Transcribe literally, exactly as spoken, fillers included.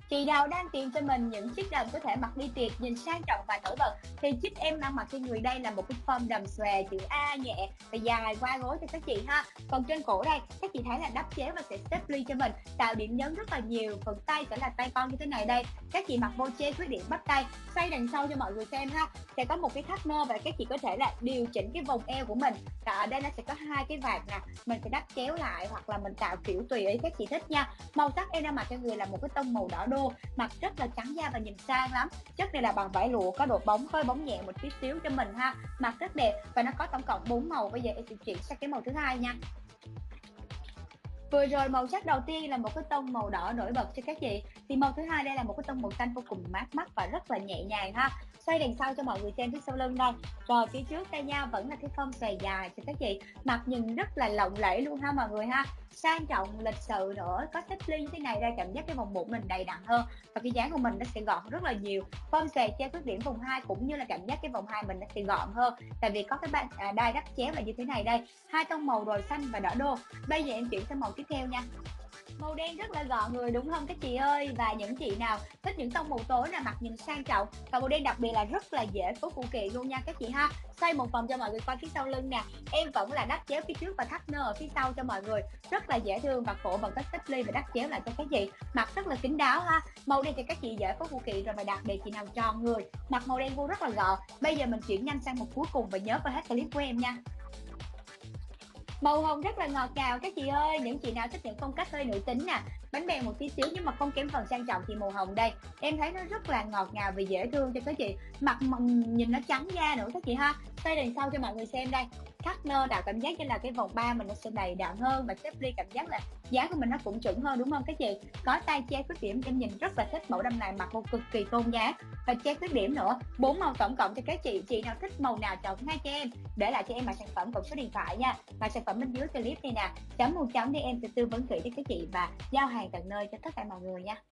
Chị nào đang tìm cho mình những chiếc đầm có thể mặc đi tiệc nhìn sang trọng và nổi bật thì chiếc em đang mặc trên người đây là một cái form đầm xòe chữ A nhẹ và dài qua gối cho các chị ha. Còn trên cổ đây, các chị thấy là đắp chéo và sẽ xếp ly cho mình, tạo điểm nhấn rất là nhiều. Phần tay sẽ là tay con như thế này đây. Các chị mặc vô che khuyết điểm bắp tay, xoay đằng sau cho mọi người xem ha. Sẽ có một cái thắt nơ và các chị có thể là điều chỉnh cái vòng eo của mình. Và ở đây nó sẽ có hai cái vạt nè, mình sẽ đắp chéo lại hoặc là mình tạo kiểu tùy ý các chị thích nha. Màu sắc em đang mặc cho người là một cái tông màu đỏ đô, mặt rất là trắng da và nhìn sang lắm. Chất này là bằng vải lụa có độ bóng, hơi bóng nhẹ một tí xíu cho mình ha. Mặt rất đẹp và nó có tổng cộng bốn màu. Bây giờ em sẽ chuyển sang cái màu thứ hai nha. Vừa rồi màu sắc đầu tiên là một cái tông màu đỏ nổi bật cho các chị, thì màu thứ hai đây là một cái tông màu xanh vô cùng mát mắt và rất là nhẹ nhàng ha. Xoay đằng sau cho mọi người xem phía sau lưng đây. Rồi phía trước đây nha, vẫn là cái form xòe dài cho các chị, mặt nhìn rất là lộng lẫy luôn ha mọi người ha. Sang trọng lịch sự nữa, có xếp ly như thế này đây, cảm giác cái vòng bụng mình đầy đặn hơn và cái dáng của mình nó sẽ gọn rất là nhiều. Form xòe che khuyết điểm vùng hai cũng như là cảm giác cái vòng hai mình nó sẽ gọn hơn, tại vì có cái ban à, đai đắp chéo là như thế này đây. Hai tông màu rồi, xanh và đỏ đô. Bây giờ em chuyển sang màu tiếp theo nha. Màu đen rất là gọn người đúng không các chị ơi? Và những chị nào thích những tông màu tối là mặc nhìn sang trọng, và màu đen đặc biệt là rất là dễ phối phụ kiện luôn nha các chị ha. Xoay một vòng cho mọi người coi phía sau lưng nè, em vẫn là đắp chéo phía trước và thắt nơ ở phía sau cho mọi người, rất là dễ thương. Và cổ vẫn có xếp ly và đắp chéo lại cho các chị, mặc rất là kín đáo ha. Màu đen thì các chị dễ phối phụ kiện rồi, và đặc biệt chị nào tròn người mặc màu đen vô rất là gọn. Bây giờ mình chuyển nhanh sang một cuối cùng và nhớ coi hết clip của em nha. Màu hồng rất là ngọt ngào các chị ơi, những chị nào thích những phong cách hơi nữ tính nè, bánh bèo một tí xíu nhưng mà không kém phần sang trọng thì màu hồng đây em thấy nó rất là ngọt ngào và dễ thương cho các chị. Mặt nhìn nó trắng da nữa các chị ha. Tay đằng sau cho mọi người xem đây, thắt nơ tạo cảm giác như là cái vòng ba mình nó sẽ đầy đặn hơn, và xếp ly cảm giác là dáng của mình nó cũng chuẩn hơn đúng không các chị. Có tay che khuyết điểm, em nhìn rất là thích mẫu đầm này, mặc vô cực kỳ tôn giá và che khuyết điểm nữa. Bốn màu tổng cộng cho các chị, chị nào thích màu nào chọn ngay cho em, để lại cho em mã sản phẩm cộng số điện thoại nha, và sản phẩm bên dưới clip này nè, chấm mua chấm đi, em sẽ tư vấn kỹ cho các chị và giao hàng tận nơi cho tất cả mọi người nha.